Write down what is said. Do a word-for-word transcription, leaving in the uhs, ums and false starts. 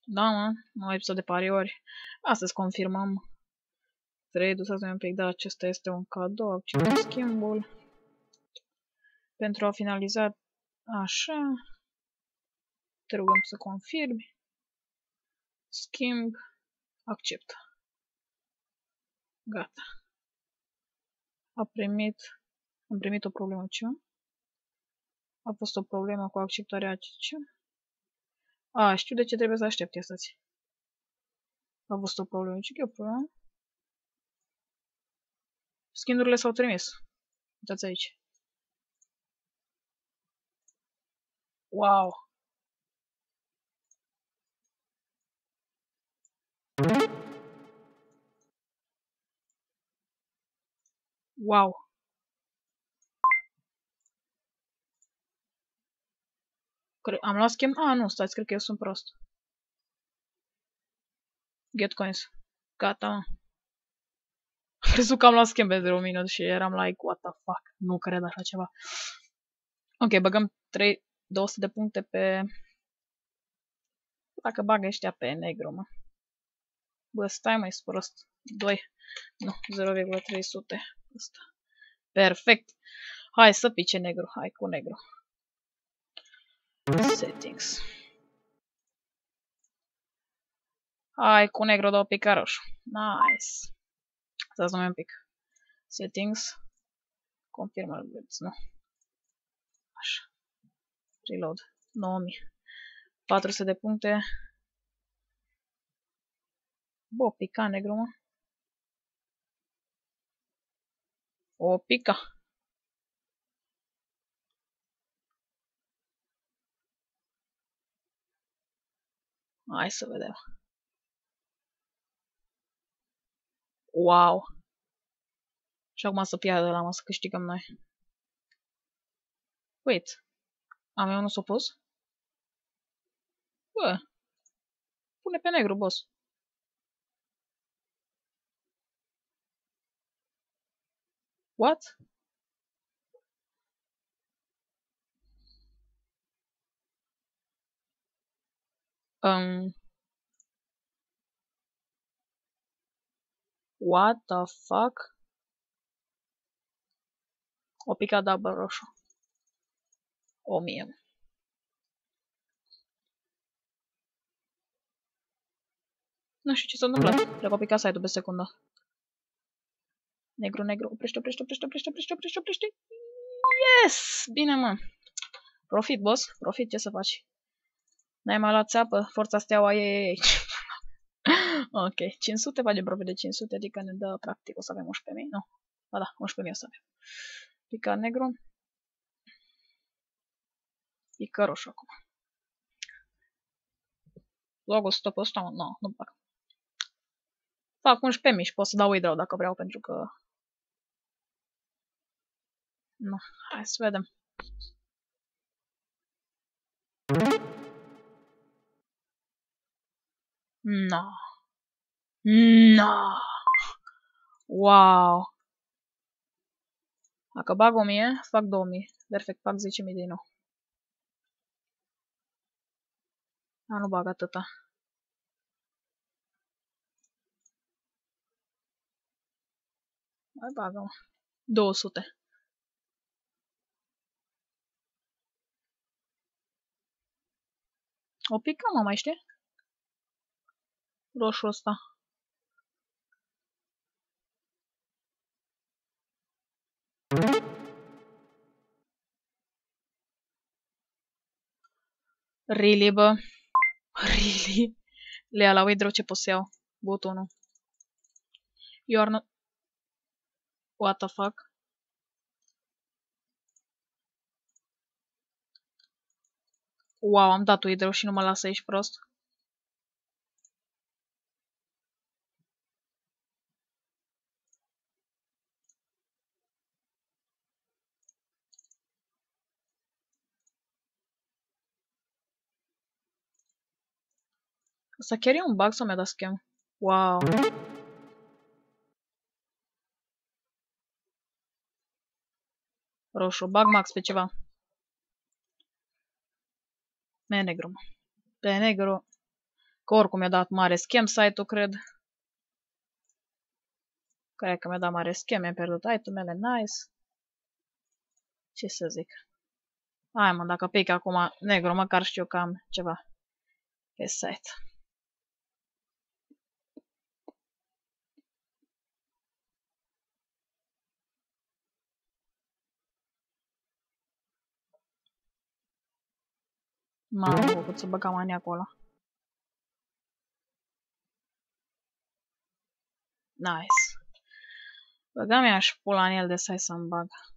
Da, mă, nou episod de pariuri. Astăzi confirmăm. trei, dusați un pic, da, acesta este un cadou. Acceptăm schimbul. Pentru a finaliza așa. Te rugăm să confirmi. Schimb. Acceptă. Gata. A primit. Am primit o problemă, ce? A fost o problemă cu acceptarea ce? A, știu de ce trebuie să aștept, ia stați. A fost o problemă, ce e o problemă? Skin-urile s-au trimis. Uitați aici. Wow! Wow! Am luat schimb? Ah, nu, stați, cred că eu sunt prost. Get coins. Gata, mă. Am crezut că am luat schimb pentru un minut și eram like, what the fuck. Nu cred așa ceva. Ok, băgăm trei, două sute de puncte pe... Dacă bagă ăștia pe negru, mă. Bă, stai mai prost. doi. Nu, zero virgulă trei sute. Asta. Perfect. Hai să pice negru. Hai cu negru. Settings. Hai cu negru, două pica roșu. Nice. Stați numai un pic. Settings. Confirmă, nu. Așa. Reload. nouă mii. patru sute de puncte. Bă, pica negru, mă. O pica. Hai să vedem. Wow. Și acum să piardă la mă, să câștigăm noi. Wait. Am eu nu s-o pus? Bă. Pune pe negru, boss. What? Um. What the fuck? O picat double roșu. O mie. Nu știu ce s-a întâmplat. Le-a picat site-ul pe secundă. Negru, negru. Oprește, oprește, oprește, oprește, oprește, oprește, oprește. Yes! Bine, mă. Profit, boss. Profit, ce să faci? N-ai mai luat țeapă? Forța steaua e aici. Ok. cinci sute facem profit de cinci sute, adică ne dă practic. O să avem unsprezece mii. Nu. Ba da, unsprezece mii o să avem. Pica negru. Pică roșu acum. Logul stop ăsta? Nu, nu fac. Fac unsprezece mii și pot să dau withdraw dacă vreau, pentru că... Nu, hai să vedem. No. No. Wow. Dacă bag o mie, fac două mii. Perfect, fac zece mii din nou. A, nu bag atâta. Mai bagă, două sute. O pică, mă, mai știi? Roșu ăsta. Really, bă? Really? Le ia la withdraw ce pot să iau. Butonul. You are not... What the fuck? Wow, am dat withdraw și nu mă lasă, ești prost. Asta chiar e un bug sau mi-a dat scam? Wow. Roșu. Bag max pe ceva. Pe negru. Pe negru. Că oricum mi-a dat mare schem site-ul, cred. Cred că mi-a dat mare schem, mi-a pierdut itemele, nice. Ce să zic. Hai mă, dacă pic acum negru, măcar știu că am ceva pe site. M-am făcut să băgam maniacul ăla. Nice. Băgam ea și pula în el de stai să-mi bag.